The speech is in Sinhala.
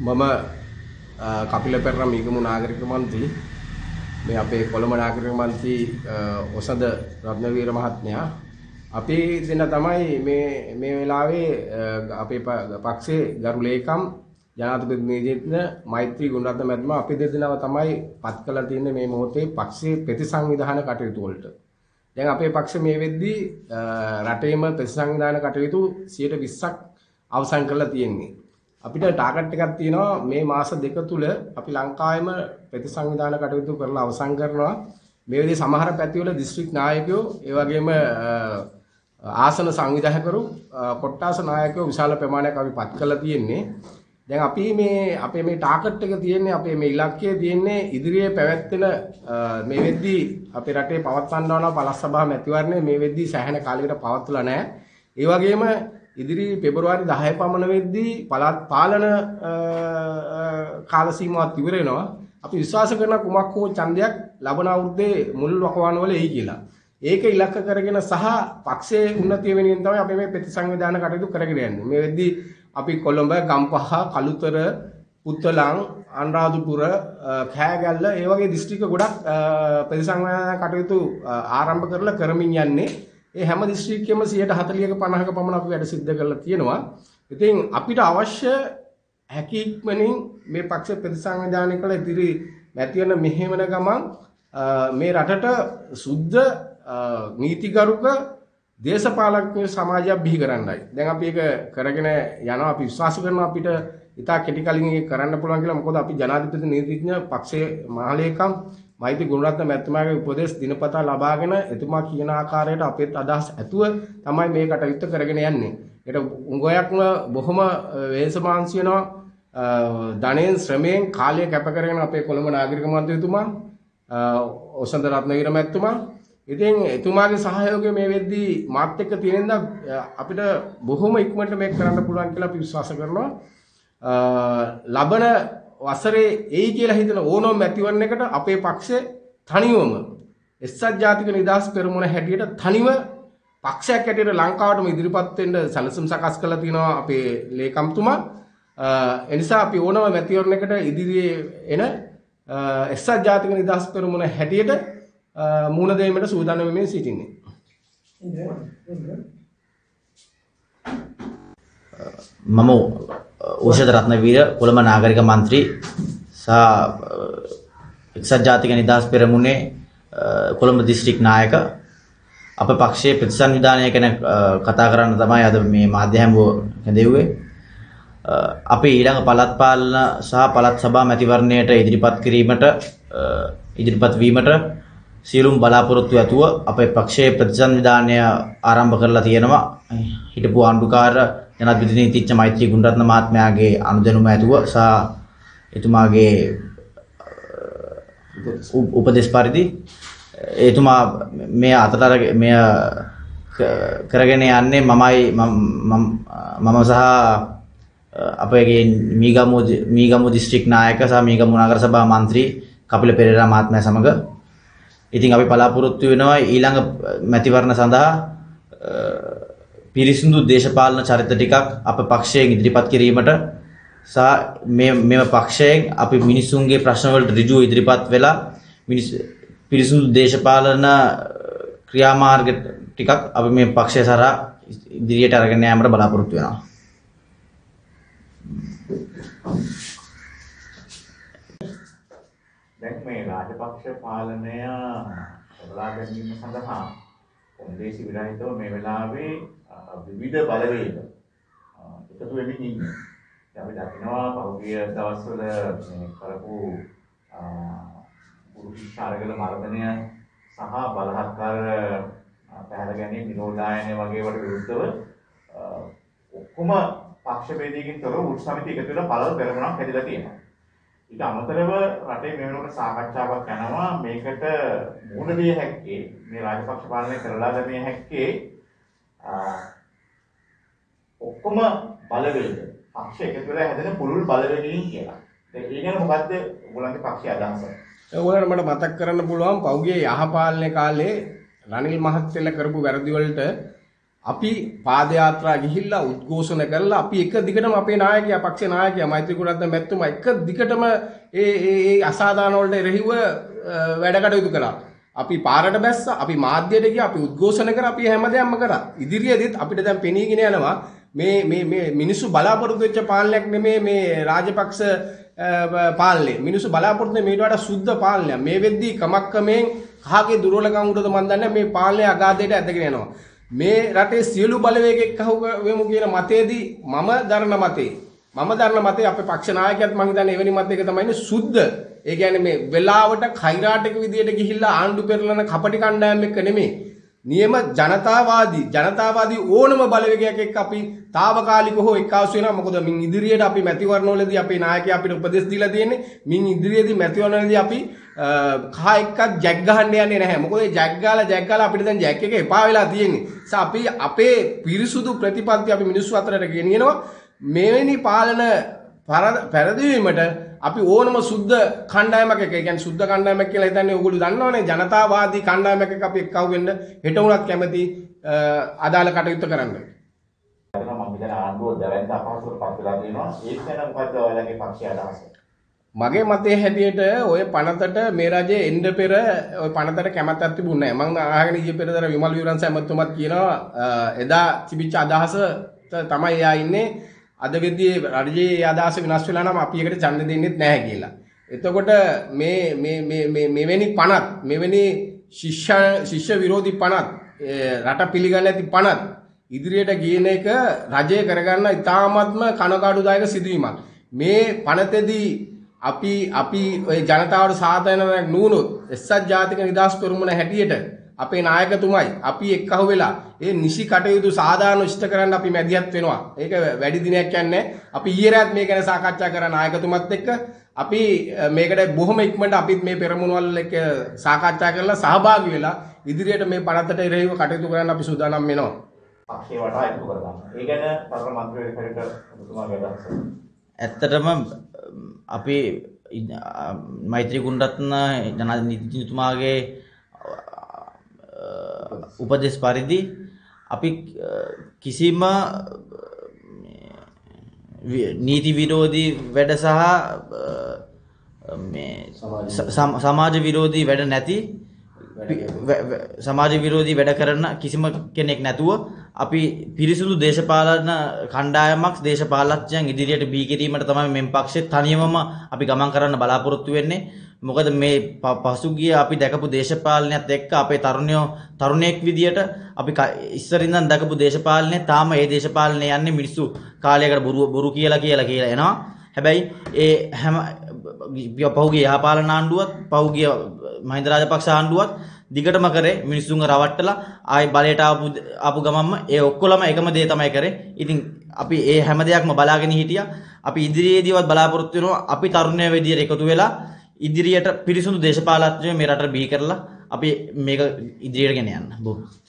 මම කපිල පෙරේරා මීගමු නාගරික මන්ත්‍රී මේ අපේ කොළඹ නාගරික මන්ත්‍රී ඔසඳ රත්නවීර මහත්මයා අපි දෙන්න තමයි මේ වෙලාවේ අපේ පක්ෂයේ ගරු ලේකම් ජනාධිපති නීතිඥ මෛත්‍රී ගුණරත්න මැතිතුමා අපි දෙදෙනාව තමයි පත් කළා තියෙන්නේ මේ මොහොතේ පක්ෂයේ ප්‍රතිසංවිධාන කටයුතු වලට. දැන් අපේ පක්ෂ මේ වෙද්දී රටේම ප්‍රතිසංවිධාන කටයුතු 120ක් අවසන් කරලා තියෙන්නේ. අපිට ටාගට් එකක් තියෙනවා මේ මාස දෙක තුල අපි ලංකාවේම ප්‍රතිසංවිධාන කටයුතු කරලා අවසන් කරනවා. මේ විදිහේ සමහර පැතිවල දිස්ත්‍රික් නායකයෝ ඒ වගේම ආසන සංවිධායකරු කොට්ටාස නායකයෝ විශාල ප්‍රමාණයක් අපි පත් කරලා තියෙන්නේ. දැන් අපි මේ අපේ මේ ටාගට් එක තියෙන්නේ අපේ මේ ඉලක්කය තියෙන්නේ ඉදිරියේ පැවැත්වෙන මේ වෙද්දී අපේ රටේ පවත්වන්න ඕන පළාත් සභා මැතිවරණය මේ වෙද්දී සෑහෙන කාලයකට පවත්වලා නැහැ. ඒ වගේම ඉදිරි පෙබරවාරි 10 පමණ වෙද්දී පළාත් පාලන කාල සීමාවත් ඉවර වෙනවා. අපි විශ්වාස කරන කුමක් හෝ ඡන්දයක් ලබන අවුරුද්දේ මුල් වකවානුවල එයි කියලා. ඒක ඉලක්ක කරගෙන සහ පක්ෂයේ උන්නතිය වෙනුවෙන් තමයි අපි මේ ප්‍රතිසංවිධාන කටයුතු කරගෙන යන්නේ. මේ වෙද්දී අපි කොළඹ, ගම්පහ, කළුතර, පුත්තලම්, අනුරාධපුර, කෑගල්ල ඒ වගේ දිස්ත්‍රික්ක ගොඩක් ප්‍රතිසංවිධාන කටයුතු ආරම්භ කරලා කරමින් යන්නේ. ඒ හැම දිස්ත්‍රික්කෙම 140ක 50ක පමණ අපි වැඩ සිද්ධ කරලා තියෙනවා. ඉතින් අපිට අවශ්‍ය හැකි ඉක්මනින් මේ පක්ෂ ප්‍රතිසංවිධානය කළ ඉදිරි මැතිවරණ මෙහෙවන ගමන් මේ රටට සුද්ධ නීතිගරුක දේශපාලන සමාජයක් බිහි කරන්නයි. දැන් අපි ඒක කරගෙන යනවා. අපි විශ්වාස කරනවා අපිට ඉතා කෙටි කලින් ඒක කරන්න පුළුවන් කියලා. මොකද අපි ජනාධිපති නීතිඥ පක්ෂයේ මහලේකම් මෛත්‍රී ගුණරත්න මැතිතුමාගේ උපදෙස් දිනපතා ලබාගෙන එතුමා කියන ආකාරයට අපේත් අදහස් ඇතුව තමයි මේ කටයුත්ත කරගෙන යන්නේ. ඒකට උගයක්ම බොහොම වේසමාංශ වෙනවා. ධනෙන් ශ්‍රමයෙන් කාලය කැප කරගෙන අපේ කොළඹ නාගරික මන්ත්‍රීතුමා ඔසඳ රත්නවීර මැතිතුමා ඉතින් එතුමාගේ සහයෝගය මේ වෙද්දී මාත් එක්ක තියෙන අපිට බොහොම ඉක්මනට මේක කරන්න පුළුවන් කියලා අපි විශ්වාස කරනවා. ලබන වසරේ එයි කියලා හිතන ඕනම මැතිවරණයකට අපේ පක්ෂය තනිවම එක්සත් ජාතික නිදහස් පෙරමුණ හැටියට තනිව පක්ෂයක් හැටියට ලංකාවටම ඉදිරිපත් වෙන්න සැලසුම් සකස් කරලා තිනවා අපේ ලේකම්තුමා. එනිසා අපි ඕනම මැතිවරණයකට ඉදිරියේ එන එක්සත් ජාතික නිදහස් පෙරමුණ හැටියට මුණ දෙීමට සූදානම් වෙමින් සිටින්නේ. මම ඕෂධ රත්නවීර කොළඹ නාගරික මන්ත්‍රී සහ එක්සත් ජාතික නිදහස් පෙරමුණේ කොළඹ දිස්ත්‍රික් නායක අප පක්ෂයේ ප්‍රතිසංවිධානය ගැන කතා කරන්න තමයි අද මේ මාධ්‍ය හැමුව හැදෙව්වේ. අපි ඊළඟ පළාත් පාලන සහ පළාත් සභා මැතිවරණයට ඉදිරිපත් වීමට සියලුම බලාපොරොත්තු ඇතුව අපේ පක්ෂයේ ප්‍රතිසංවිධානය ආරම්භ කරලා තියෙනවා. හිටපු ආණ්ඩුකාර ජනාධිපති නීතිඥ මෛත්‍රී ගුණරත්න මහත්මයාගේ අනුදැනුම ඇතුව සහ එතුමාගේ උපදෙස් පරිදි එතුමා මේ අතතර මෙය කරගෙන යන්නේ මම සහ අපේ මීගමු දිස්ත්‍රික් නායක සහ මීගමු නගර සභා මන්ත්‍රී කපිල පෙරේරා මහත්මයා සමග. ඉතින් අපි බලාපොරොත්තු වෙනවා ඊළඟ මැතිවරණ සඳහා පිරිසිදු දේශපාලන චරිත ටිකක් අප පක්ෂයෙන් ඉදිරිපත් කිරීමට සහ මෙම පක්ෂයෙන් අපි මිනිසුන්ගේ ප්‍රශ්න වලට ඍජුව ඉදිරිපත් වෙලා පිරිසිදු දේශපාලන ක්‍රියාමාර්ග ටිකක් අපි මේ පක්ෂය සරහා ඉදිරියට අරගෙන යාමට බලාපොරොත්තු වෙනවා. දැන් මේ රාජපක්ෂ පාලනය බලා ගැනීම සඳහා කොන්දේසි විරහිතව මේ වෙලාවේ විවිධ බලවේග එකතු වෙමින් ඉන්නේ. අපි දකිනවා පහුගිය දවස්වල මේ කරපු පුරුෂාරගල මර්ධනය සහ බලහත්කාර පැහැර ගැනීම නිරෝධායනය වගේ වට විරුද්ධව ඔක්කොම පක්ෂ ભેදයකින් තොරව උත් සමිතිය එකතු වෙලා පළල් පෙරමුණක් හැදිලා තියෙනවා. ඊට අමතරව රටේ මේ වෙනකොට සාකච්ඡාවක් යනවා මේකට මුහුණ දිය හැක්කේ මේ රාජපක්ෂ පාලනය කරලා දැමිය හැක්කේ ඔක්කොම බලවේග පක්ෂ එකතු වෙලා හැදෙන පුළුල් බලවේගකින් කියලා. ඒ ගැන මොකද්ද ඔයගොල්ලන්ගේ පක්ෂයේ අදහස? ඔයගොල්ලන්ට මට මතක් කරන්න පුළුවන් පෞගේ යහපාලනයේ කාලේ රනිල් මහත්තයලා කරපු වැරදි වලට අපි පාද යාත්‍රා ගිහිල්ලා උද්ඝෝෂණ කරලා අපි එක දිගටම අපේ නායකයා පක්ෂ නායකයා මෛත්‍රීකුල රත්න මැතිතුමා එක දිගටම ඒ අසාධාරණ වලට එරෙහිව වැඩ කටයුතු කළා. අපි පාරට බැස්සා, අපි මාධ්‍යයට ගියා, අපි උද්ඝෝෂණ කරා, අපි හැමදේම කරා. ඉදිරියේදීත් අපිට දැන් පෙනීගෙන යනවා මේ මිනිස්සු බලාපොරොත්තු වෙච්ච පාලනයක් නෙමේ මේ රාජපක්ෂ පාලනය. මිනිස්සු බලාපොරොත්තු වෙන්නේ මේට වඩා සුද්ධ පාලනයක්. මේ වෙද්දී ක්‍රමක්‍රමයෙන් කහගේ දුර්වලකම් උඩද මන් දන්නේ මේ පාලනය අගාධයට ඇදගෙන යනවා. මේ රටේ සියලු බලවේග එක්කහුව වෙමු කියන මතයේදී මම දරන මතේ අපේ පක්ෂ නායකයාත් මම හිතන්නේ එවැනි මතයක තමයි ඉන්නේ සුද්ධ. ඒ කියන්නේ මේ වෙලාවට කෛරාටික විදියට ගිහිල්ලා ආණ්ඩු පෙරලන කපටි කණ්ඩායම් එක්ක නෙමෙයි. නියම ජනතාවාදී ඕනම බලවේගයක් එක්ක අපි తాවකාලිකව හෝ එක්කාසු වෙනවා. මොකද මින් ඉදිරියට අපි මැතිවරණවලදී අපේ නායකයා අපිට උපදෙස් දීලා තියෙන්නේ මින් ඉදිරියේදී මැතිවරණවලදී අපි කහ එක්කත් ජැක් ගහන්න යන්නේ නැහැ. මොකද ඒ ජැක් ගාලා අපිට දැන් ජැක් එක එපා වෙලා තියෙන්නේ. අපි අපේ පිරිසුදු ප්‍රතිපත්ති අපි මිනිස්සු අතරට ගෙනියනවා. මෙවැනි පාලන පැරදීමට අපි ඕනම සුද්ධ කණ්ඩායමක් එක, ඒ කියන්නේ සුද්ධ කණ්ඩායමක් කියලා හිතන්නේ ඕගොල්ලෝ දන්නවනේ, ජනතාවාදී කණ්ඩායමක් එක අපි එක්කව වෙන්න හෙට උනත් කැමති අදාළ කටයුතු කරන්න. මම හිතන ආණ්ඩුව දැවැන්ත අපහසුතාවට පත් වෙලා තියෙනවා. ඒක ගැන මොකද්ද ඔයාලගේ පක්ෂයේ අදහස? මගේ මතයේ හැටියට ඔය පනතට මේ රජයේ එන්න පෙර ඔය පනතට කැමැත්තක් තිබුණේ නැහැ. මම අහගෙන ඊයේ පෙරදර විමල් විවරන්ස ඇමතුමත් කියනවා එදා තිබිච්ච අදහස තමයි එයා ඉන්නේ. අද වෙද්දී රජයේ අදහස වෙනස් වෙලා නම් අපි එකට ඡන්ද දෙන්නෙත් නැහැ කියලා. එතකොට මෙවැනි පනත්, මෙවැනි ශිෂ්‍ය විරෝධී පනත්, රට පිළිගන්නේ නැති පනත් ඉදිරියට ගියන එක රජය කරගන්න ඉතාමත්ම කනගාටුදායක සිදුවීමක්. මේ පනතේදී අපි ඔය ජනතාවට සාධාරණයක් නුනොත් එක්සත් ජාතික නිදහස් පෙරමුණ හැටියට අපේ නායකතුමයි අපි එක්කහුව වෙලා ඒ නිසි කටයුතු සාධාරණ ඉෂ්ට කරන්න අපි මැදිහත් වෙනවා. ඒක වැඩි දිනයක් යන්නේ. අපි ඊයේ රාත් මේ ගැන සාකච්ඡා කරා නායකතුමත් එක්ක. අපි මේකට බොහොම ඉක්මනට අපිත් මේ පෙරමුණවල එක්ක සාකච්ඡා කරලා සහභාගී වෙලා ඉදිරියට මේ පනතට එරෙහිව කටයුතු කරන්න අපි සූදානම් වෙනවා. පක්ෂේ වටා එකතු කරගන්න. ඒ ගැන පරම මන්ත්‍රීවරයෙකුට ඔබතුමාගේ අදහස. ඇත්තටම අපි මෛත්‍රීකුල රත්න ජනාධිපතිතුමාගේ උපදෙස් පරිදි අපි කිසිම නීති විරෝධී වැඩ සහ සමාජ විරෝධී වැඩ නැති සමාජ විරෝධී වැඩ කරන කිසිම කෙනෙක් නැතුව අපි පිරිසුදු දේශපාලන කණ්ඩායමක් දේශපාලඥයන් ඉදිරියට බී කිරීමට තමයි මෙම් පක්ෂේ තනියමම අපි ගමන් කරන්න බලාපොරොත්තු වෙන්නේ. මොකද මේ පසුගිය අපි දැකපු දේශපාලනයත් එක්ක අපේ තරුණයෙක් විදියට අපි ඉස්සර ඉඳන් දැකපු දේශපාලනේ තාම ඒ දේශපාලනේ යන්නේ මිනිස්සු කාලයකට බොරු කියලා එනවා. හැබැයි ඒ හැම පහුගිය යහපාලන ආණ්ඩුවත් පහුගිය මහින්ද රාජපක්ෂ ආණ්ඩුවත් දිගටම කරේ මිනිස්සුන්ව රවට්ටලා ආයි බලයට ආපු ගමන්ම ඒ ඔක්කොලම එකම දේ තමයි කරේ. ඉතින් අපි ඒ හැම දෙයක්ම බලාගෙන හිටියා. අපි ඉදිරියේදීවත් බලාපොරොත්තු වෙනවා අපි තරුණයෝ විදියට එකතු වෙලා ඉදිරියට පිරිසුදු දේශපාලනඥයෝ මේ රටට බිහි කරලා අපි මේක ඉදිරියට ගෙන යන්න.